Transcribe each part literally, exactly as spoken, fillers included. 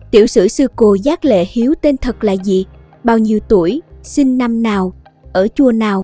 Tiểu sử sư cô Giác Lệ Hiếu tên thật là gì? Bao nhiêu tuổi? Sinh năm nào? Ở chùa nào?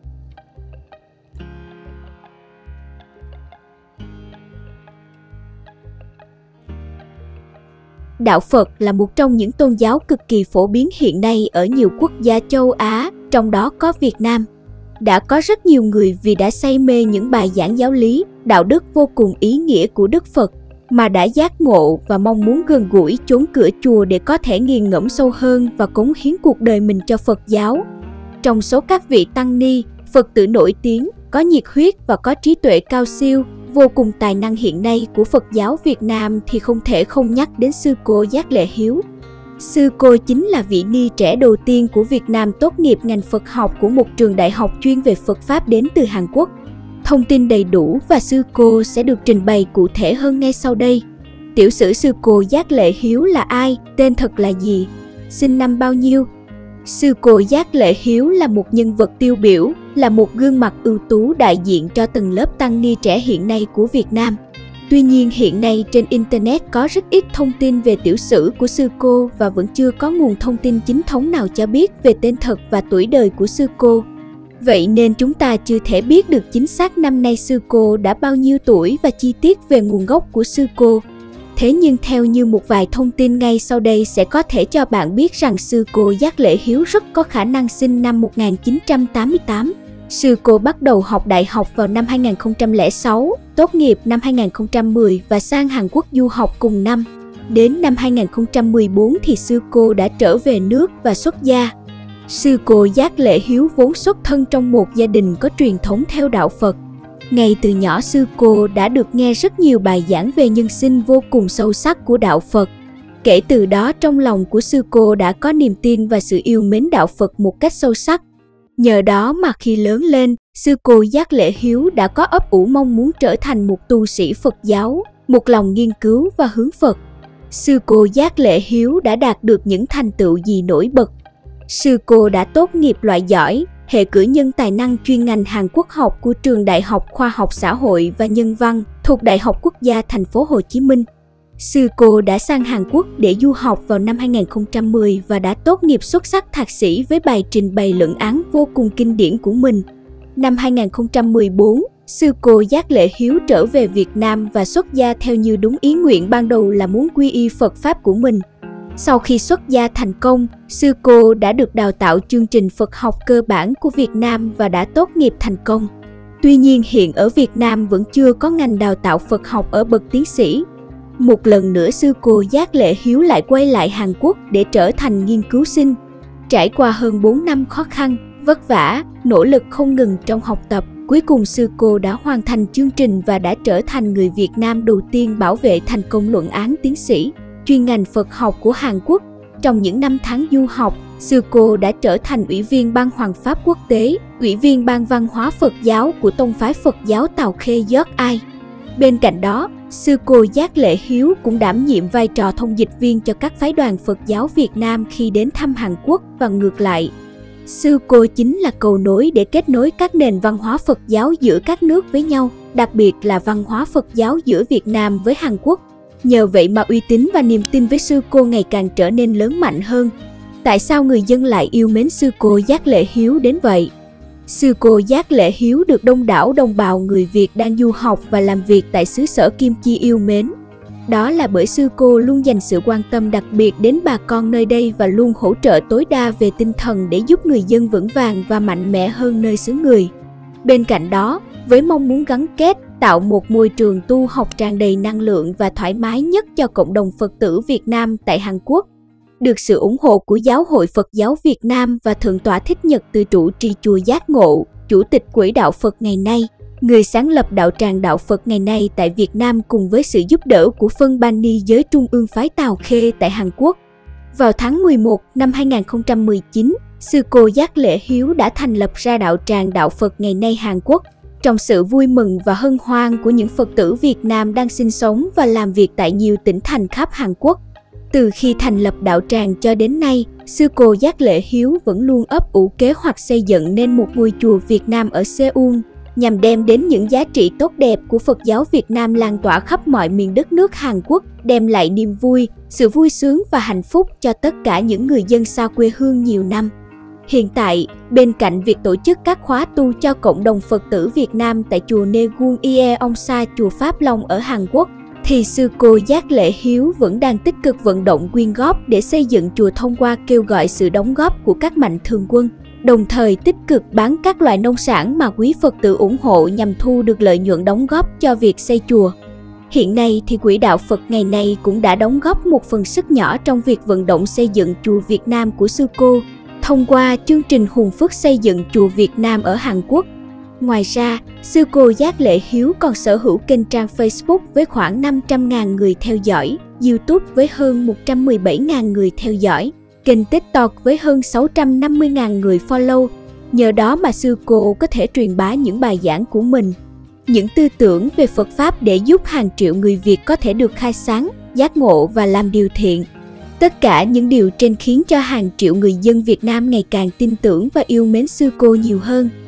Đạo Phật là một trong những tôn giáo cực kỳ phổ biến hiện nay ở nhiều quốc gia châu Á, trong đó có Việt Nam. Đã có rất nhiều người vì đã say mê những bài giảng giáo lý, đạo đức vô cùng ý nghĩa của Đức Phật, mà đã giác ngộ và mong muốn gần gũi chốn cửa chùa để có thể nghiền ngẫm sâu hơn và cống hiến cuộc đời mình cho Phật giáo. Trong số các vị tăng ni, Phật tử nổi tiếng, có nhiệt huyết và có trí tuệ cao siêu, vô cùng tài năng hiện nay của Phật giáo Việt Nam thì không thể không nhắc đến sư cô Giác Lệ Hiếu. Sư cô chính là vị ni trẻ đầu tiên của Việt Nam tốt nghiệp ngành Phật học của một trường đại học chuyên về Phật Pháp đến từ Hàn Quốc. Thông tin đầy đủ và sư cô sẽ được trình bày cụ thể hơn ngay sau đây. Tiểu sử sư cô Giác Lệ Hiếu là ai? Tên thật là gì? Sinh năm bao nhiêu? Sư cô Giác Lệ Hiếu là một nhân vật tiêu biểu, là một gương mặt ưu tú đại diện cho tầng lớp tăng ni trẻ hiện nay của Việt Nam. Tuy nhiên hiện nay trên Internet có rất ít thông tin về tiểu sử của sư cô và vẫn chưa có nguồn thông tin chính thống nào cho biết về tên thật và tuổi đời của sư cô. Vậy nên chúng ta chưa thể biết được chính xác năm nay sư cô đã bao nhiêu tuổi và chi tiết về nguồn gốc của sư cô. Thế nhưng theo như một vài thông tin ngay sau đây sẽ có thể cho bạn biết rằng sư cô Giác Lệ Hiếu rất có khả năng sinh năm một nghìn chín trăm tám mươi tám. Sư cô bắt đầu học đại học vào năm hai nghìn không trăm lẻ sáu, tốt nghiệp năm hai nghìn không trăm mười và sang Hàn Quốc du học cùng năm. Đến năm hai nghìn không trăm mười bốn thì sư cô đã trở về nước và xuất gia. Sư cô Giác Lệ Hiếu vốn xuất thân trong một gia đình có truyền thống theo đạo Phật. Ngay từ nhỏ sư cô đã được nghe rất nhiều bài giảng về nhân sinh vô cùng sâu sắc của đạo Phật. Kể từ đó trong lòng của sư cô đã có niềm tin và sự yêu mến đạo Phật một cách sâu sắc. Nhờ đó mà khi lớn lên, sư cô Giác Lệ Hiếu đã có ấp ủ mong muốn trở thành một tu sĩ Phật giáo, một lòng nghiên cứu và hướng Phật. Sư cô Giác Lệ Hiếu đã đạt được những thành tựu gì nổi bật? Sư cô đã tốt nghiệp loại giỏi, hệ cử nhân tài năng chuyên ngành Hàn Quốc học của trường Đại học Khoa học Xã hội và Nhân văn thuộc Đại học Quốc gia Thành phố Hồ Chí Minh. Sư cô đã sang Hàn Quốc để du học vào năm hai nghìn không trăm mười và đã tốt nghiệp xuất sắc thạc sĩ với bài trình bày luận án vô cùng kinh điển của mình. Năm hai nghìn không trăm mười bốn, sư cô Giác Lệ Hiếu trở về Việt Nam và xuất gia theo như đúng ý nguyện ban đầu là muốn quy y Phật Pháp của mình. Sau khi xuất gia thành công, sư cô đã được đào tạo chương trình Phật học cơ bản của Việt Nam và đã tốt nghiệp thành công. Tuy nhiên hiện ở Việt Nam vẫn chưa có ngành đào tạo Phật học ở bậc tiến sĩ. Một lần nữa sư cô Giác Lệ Hiếu lại quay lại Hàn Quốc để trở thành nghiên cứu sinh. Trải qua hơn bốn năm khó khăn, vất vả, nỗ lực không ngừng trong học tập, cuối cùng sư cô đã hoàn thành chương trình và đã trở thành người Việt Nam đầu tiên bảo vệ thành công luận án tiến sĩ chuyên ngành Phật học của Hàn Quốc. Trong những năm tháng du học, sư cô đã trở thành ủy viên Ban Hoàng pháp Quốc tế, ủy viên Ban Văn hóa Phật giáo của Tông phái Phật giáo Tào Khê Giót Ai. Bên cạnh đó, sư cô Giác Lệ Hiếu cũng đảm nhiệm vai trò thông dịch viên cho các phái đoàn Phật giáo Việt Nam khi đến thăm Hàn Quốc và ngược lại. Sư cô chính là cầu nối để kết nối các nền văn hóa Phật giáo giữa các nước với nhau, đặc biệt là văn hóa Phật giáo giữa Việt Nam với Hàn Quốc. Nhờ vậy mà uy tín và niềm tin với sư cô ngày càng trở nên lớn mạnh hơn. Tại sao người dân lại yêu mến sư cô Giác Lệ Hiếu đến vậy? Sư cô Giác Lệ Hiếu được đông đảo đồng bào người Việt đang du học và làm việc tại xứ sở Kim Chi yêu mến. Đó là bởi sư cô luôn dành sự quan tâm đặc biệt đến bà con nơi đây và luôn hỗ trợ tối đa về tinh thần để giúp người dân vững vàng và mạnh mẽ hơn nơi xứ người. Bên cạnh đó, với mong muốn gắn kết, tạo một môi trường tu học tràn đầy năng lượng và thoải mái nhất cho cộng đồng Phật tử Việt Nam tại Hàn Quốc, được sự ủng hộ của Giáo hội Phật giáo Việt Nam và Thượng tọa Thích Nhật Từ trụ trì chùa Giác Ngộ, Chủ tịch Quỹ đạo Phật ngày nay, người sáng lập đạo tràng đạo Phật ngày nay tại Việt Nam cùng với sự giúp đỡ của phân ban ni giới Trung ương phái Tào Khê tại Hàn Quốc. Vào tháng mười một năm hai nghìn không trăm mười chín, sư cô Giác Lệ Hiếu đã thành lập ra đạo tràng đạo Phật ngày nay Hàn Quốc, trong sự vui mừng và hân hoan của những Phật tử Việt Nam đang sinh sống và làm việc tại nhiều tỉnh thành khắp Hàn Quốc. Từ khi thành lập đạo tràng cho đến nay, sư cô Giác Lệ Hiếu vẫn luôn ấp ủ kế hoạch xây dựng nên một ngôi chùa Việt Nam ở Seoul. nhằm đem đến những giá trị tốt đẹp của Phật giáo Việt Nam lan tỏa khắp mọi miền đất nước Hàn Quốc, đem lại niềm vui, sự vui sướng và hạnh phúc cho tất cả những người dân xa quê hương nhiều năm. Hiện tại, bên cạnh việc tổ chức các khóa tu cho cộng đồng Phật tử Việt Nam tại chùa Naegun Ie Ongsa, chùa Pháp Long ở Hàn Quốc, thì sư cô Giác Lễ Hiếu vẫn đang tích cực vận động quyên góp để xây dựng chùa thông qua kêu gọi sự đóng góp của các mạnh thường quân, đồng thời tích cực bán các loại nông sản mà quý Phật tử ủng hộ nhằm thu được lợi nhuận đóng góp cho việc xây chùa. Hiện nay thì Quỹ đạo Phật ngày nay cũng đã đóng góp một phần sức nhỏ trong việc vận động xây dựng chùa Việt Nam của sư cô, thông qua chương trình Hùng Phước xây dựng chùa Việt Nam ở Hàn Quốc. Ngoài ra, sư cô Giác Lễ Hiếu còn sở hữu kênh trang Facebook với khoảng năm trăm nghìn người theo dõi, YouTube với hơn một trăm mười bảy nghìn người theo dõi, kênh TikTok với hơn sáu trăm năm mươi nghìn người follow. Nhờ đó mà sư cô có thể truyền bá những bài giảng của mình, những tư tưởng về Phật Pháp để giúp hàng triệu người Việt có thể được khai sáng, giác ngộ và làm điều thiện. Tất cả những điều trên khiến cho hàng triệu người dân Việt Nam ngày càng tin tưởng và yêu mến sư cô nhiều hơn.